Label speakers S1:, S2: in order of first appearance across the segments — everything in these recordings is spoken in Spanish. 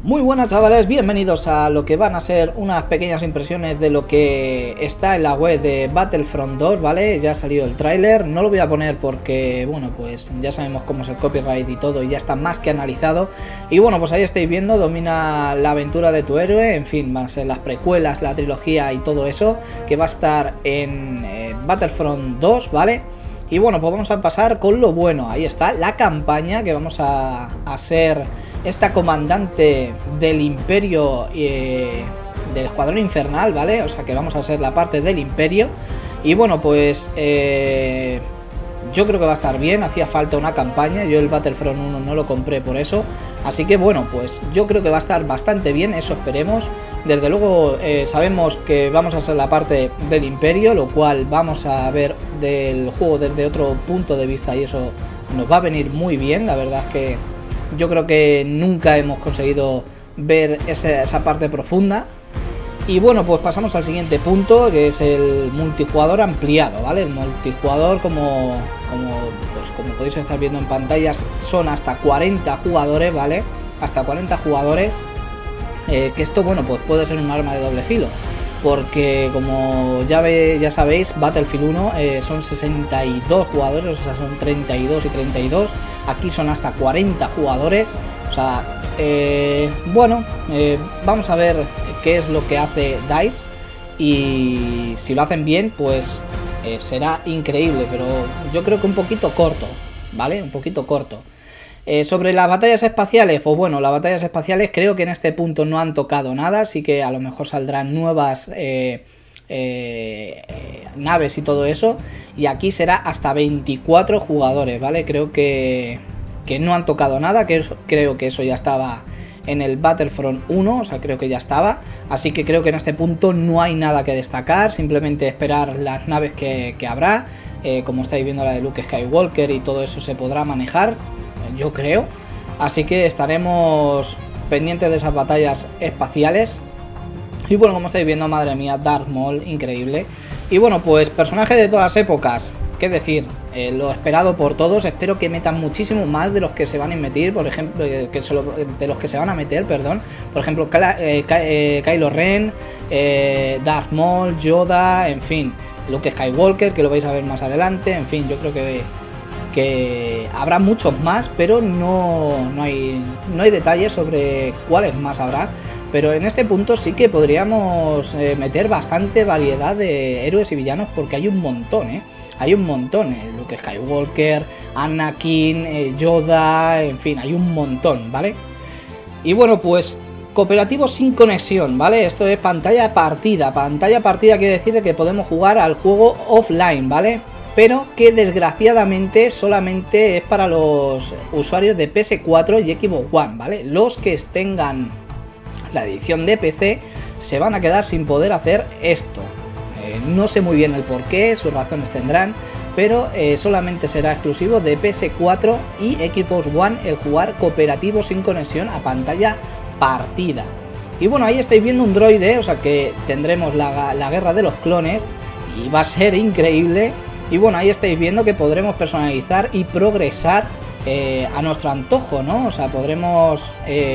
S1: Muy buenas chavales, bienvenidos a lo que van a ser unas pequeñas impresiones de lo que está en la web de Battlefront 2, ¿vale? Ya ha salido el tráiler, no lo voy a poner porque, bueno, pues ya sabemos cómo es el copyright y todo y ya está más que analizado. Y bueno, pues ahí estáis viendo, domina la aventura de tu héroe, en fin, van a ser las precuelas, la trilogía y todo eso, que va a estar en Battlefront 2, ¿vale? Y bueno, pues vamos a pasar con lo bueno, ahí está la campaña, que vamos a ser esta comandante del Imperio, del Escuadrón Infernal, ¿vale? O sea que vamos a ser la parte del Imperio. Y bueno, pues yo creo que va a estar bien, hacía falta una campaña, yo el Battlefront 1 no lo compré por eso. Así que bueno, pues yo creo que va a estar bastante bien, eso esperemos. Desde luego sabemos que vamos a ser la parte del Imperio, lo cual vamos a ver del juego desde otro punto de vista y eso nos va a venir muy bien. La verdad es que yo creo que nunca hemos conseguido ver esa parte profunda. Y bueno, pues pasamos al siguiente punto, que es el multijugador ampliado, ¿vale? El multijugador, como podéis estar viendo en pantallas, son hasta 40 jugadores, ¿vale? Hasta 40 jugadores. Que esto, bueno, pues puede ser un arma de doble filo, porque como ya sabéis, Battlefield 1 son 62 jugadores, o sea, son 32 y 32. Aquí son hasta 40 jugadores, o sea, bueno, vamos a ver qué es lo que hace DICE y si lo hacen bien, pues será increíble, pero yo creo que un poquito corto, ¿vale? Un poquito corto. Sobre las batallas espaciales, pues bueno, las batallas espaciales creo que en este punto no han tocado nada, así que a lo mejor saldrán nuevas naves y todo eso, y aquí será hasta 24 jugadores, ¿vale? Creo que no han tocado nada, creo que eso ya estaba en el Battlefront 1, o sea, creo que ya estaba, así que creo que en este punto no hay nada que destacar, simplemente esperar las naves que habrá, como estáis viendo la de Luke Skywalker y todo eso se podrá manejar, yo creo, así que estaremos pendientes de esas batallas espaciales. Y bueno, como estáis viendo, madre mía, Darth Maul, increíble. Y bueno, pues personaje de todas épocas, qué decir, lo esperado por todos. Espero que metan muchísimo más de los que se van a meter, por ejemplo, de los que se van a meter, perdón. Por ejemplo, Kylo Ren, Darth Maul, Yoda, en fin, Luke Skywalker, que lo vais a ver más adelante. En fin, yo creo que habrá muchos más, pero no hay detalles sobre cuáles más habrá. Pero en este punto sí que podríamos meter bastante variedad de héroes y villanos, porque hay un montón, hay un montón, Luke Skywalker, Anakin, Yoda, en fin, hay un montón, ¿vale? Y bueno, pues cooperativo sin conexión, ¿vale? Esto es pantalla partida. Pantalla partida quiere decir que podemos jugar al juego offline, ¿vale? Pero que desgraciadamente solamente es para los usuarios de PS4 y Xbox One, ¿vale? Los que tengan la edición de PC se van a quedar sin poder hacer esto. No sé muy bien el por qué, sus razones tendrán, pero solamente será exclusivo de PS4 y Xbox One el jugar cooperativo sin conexión a pantalla partida. Y bueno, ahí estáis viendo un droide, o sea que tendremos la guerra de los clones y va a ser increíble. Y bueno, ahí estáis viendo que podremos personalizar y progresar a nuestro antojo, ¿no? O sea, podremos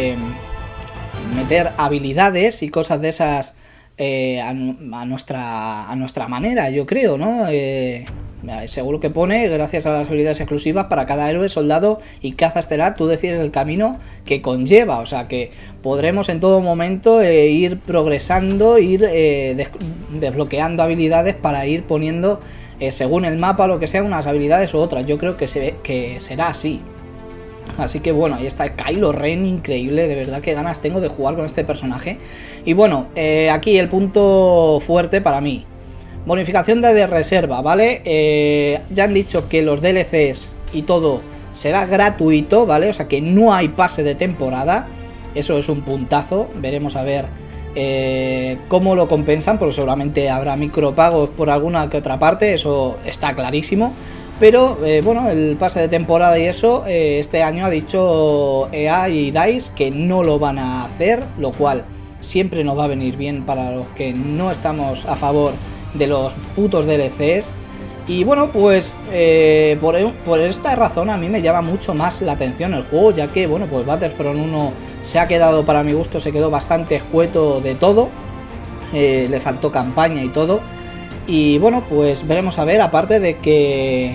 S1: meter habilidades y cosas de esas a nuestra manera, yo creo, ¿no? Seguro que pone, gracias a las habilidades exclusivas para cada héroe, soldado y caza estelar, tú decides el camino que conlleva, o sea que podremos en todo momento ir progresando, ir desbloqueando habilidades para ir poniendo según el mapa, lo que sea, unas habilidades u otras. Yo creo que será así. Así que bueno, ahí está Kylo Ren, increíble, de verdad que ganas tengo de jugar con este personaje. Y bueno, aquí el punto fuerte para mí, bonificación de reserva, ¿vale? Ya han dicho que los DLCs y todo será gratuito, ¿vale? O sea que no hay pase de temporada, eso es un puntazo, veremos a ver cómo lo compensan, porque seguramente habrá micropagos por alguna que otra parte, eso está clarísimo. Pero bueno, el pase de temporada y eso, este año ha dicho EA y DICE que no lo van a hacer, lo cual siempre nos va a venir bien para los que no estamos a favor de los putos DLCs. Y bueno, pues por esta razón a mí me llama mucho más la atención el juego, ya que, bueno, pues Battlefront 1 se ha quedado, para mi gusto, se quedó bastante escueto de todo. Le faltó campaña y todo. Y bueno, pues veremos a ver, aparte de que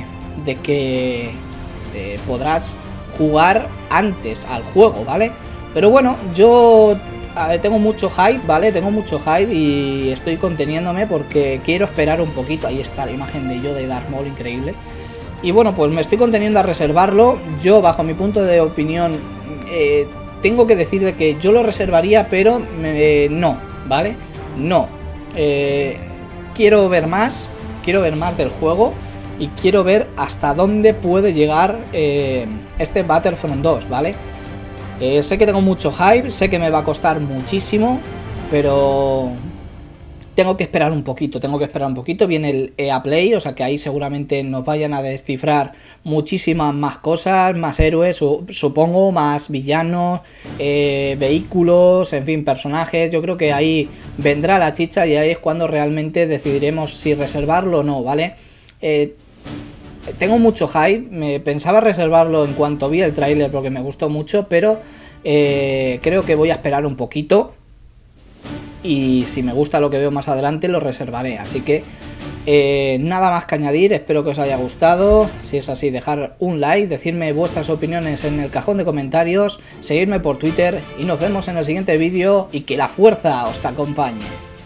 S1: podrás jugar antes al juego, ¿vale? Pero bueno, yo tengo mucho hype, ¿vale? Tengo mucho hype y estoy conteniéndome porque quiero esperar un poquito. Ahí está la imagen de yo de Darth Maul, increíble. Y bueno, pues me estoy conteniendo a reservarlo. Yo, bajo mi punto de opinión, tengo que decir de que yo lo reservaría, pero no, ¿vale? No. Quiero ver más del juego y quiero ver hasta dónde puede llegar este Battlefront 2, ¿vale? Sé que tengo mucho hype, sé que me va a costar muchísimo, pero tengo que esperar un poquito, viene el EA Play, o sea que ahí seguramente nos vayan a descifrar muchísimas más cosas, más héroes, supongo, más villanos, vehículos, en fin, personajes. Yo creo que ahí vendrá la chicha y ahí es cuando realmente decidiremos si reservarlo o no, ¿vale? Tengo mucho hype, me pensaba reservarlo en cuanto vi el tráiler porque me gustó mucho, pero creo que voy a esperar un poquito y si me gusta lo que veo más adelante lo reservaré. Así que nada más que añadir, espero que os haya gustado. Si es así, dejar un like, decirme vuestras opiniones en el cajón de comentarios, seguirme por Twitter y nos vemos en el siguiente vídeo y que la fuerza os acompañe.